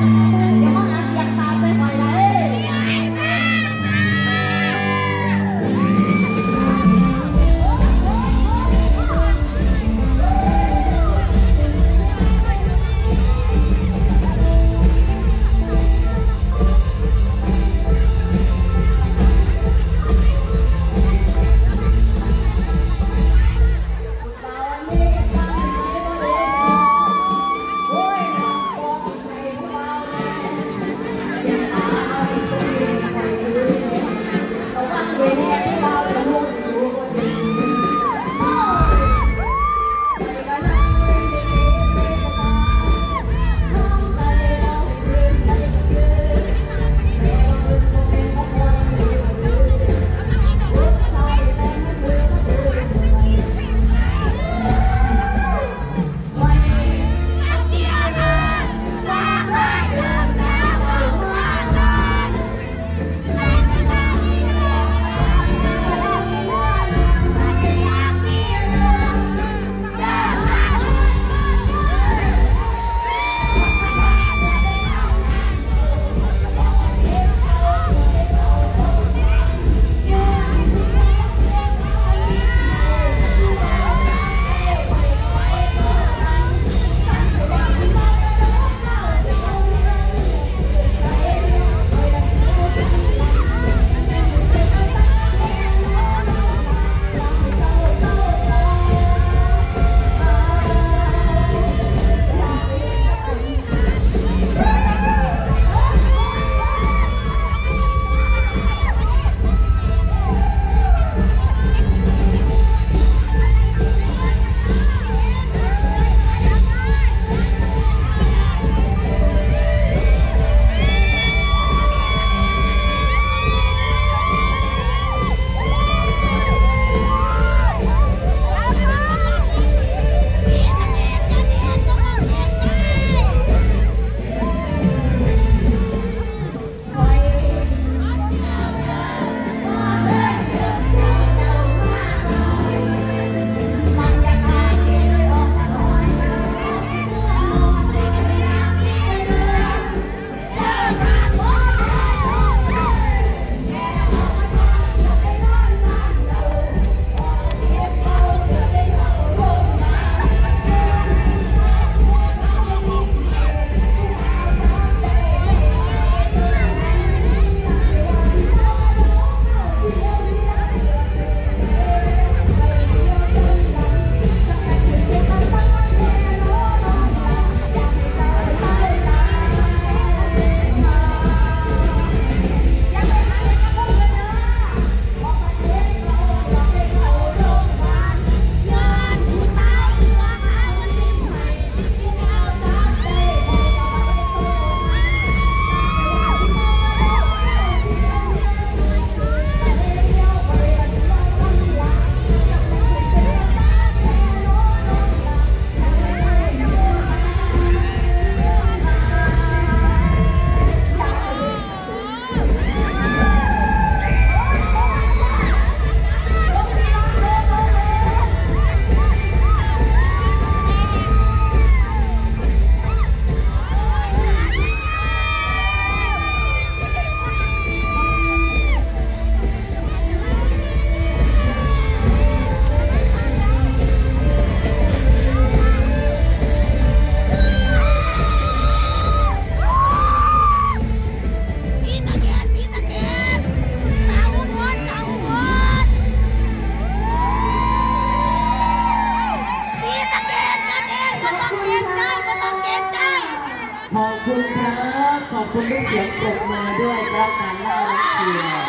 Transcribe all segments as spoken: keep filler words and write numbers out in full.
คุณด้วยเสียงปรบมือด้วยครับการเล่าเชียร์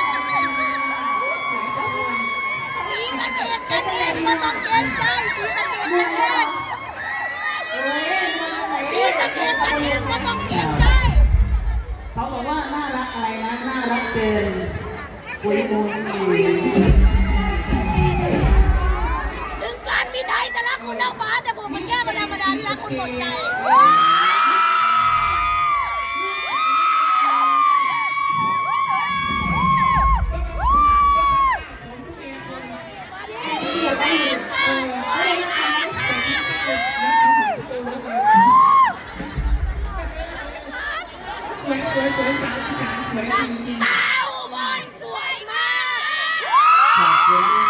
สีสะเกษกันเองไม่ต้องเกรงใจสีสะเกษกันเองสีสะเกษกันเองไม่ต้องเกรงใจเขาบอกว่าน่ารักอะไรนะน่ารักเป็นปุยมุยถึงการมีใดจะรักคุณดาวฟ้าแต่ผมมันแค่ธรรมดาที่รักคุณหมดใจวยสวยสวยสาวอีสานสวยจริงๆสาวบอลสวยมากขอบคุณมาก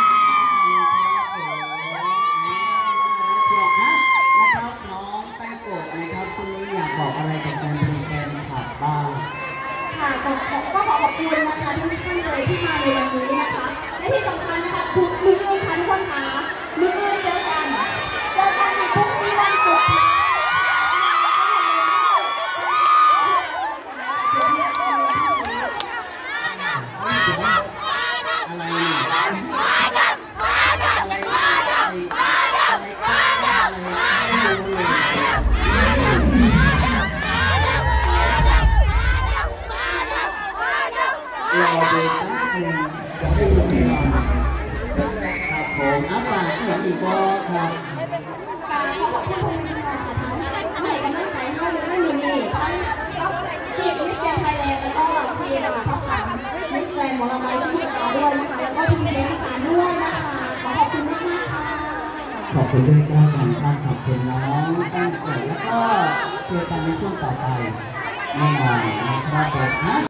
นะครับน้องแป้งโกะนะครับช่วงนี้อยากบอกอะไรกับแฟนเพลงแฟนคลับบ้างค่ะก็ขอก็ขอขอบคุณนะคะทุกท่านเลยที่มาในวันนี้นะคะและที่สำคัญนะคะทุกมืออื่นค่ะทุกคนค่ะมืออื่นเจอกันเจอกันในพรุ่งนี้วันศุกร์รอดูแป๊บนึงจะให้ดูแน่นอนครับผมอัพมาเหมือนอีกบอครับการขอขอบคุณคุณผู้ชมค่ะทั้งให้กำลังใจให้ไม่มีนี่ทั้งท็อปทีมมิสแกรนด์ไทยแลนด์แล้วก็ทีมท็อปสามมิสแกรนด์หมอลำไม้ที่มีเราด้วยนะคะแล้วก็ทีมเลี้ยงอีสานด้วยนะคะขอขอบคุณมากมากค่ะขอบคุณด้วยแก้วกันท่านขอบคุณน้องตั้งใจแล้วก็เจอกันในช่วงต่อไปแน่นอนนะครับผมนะ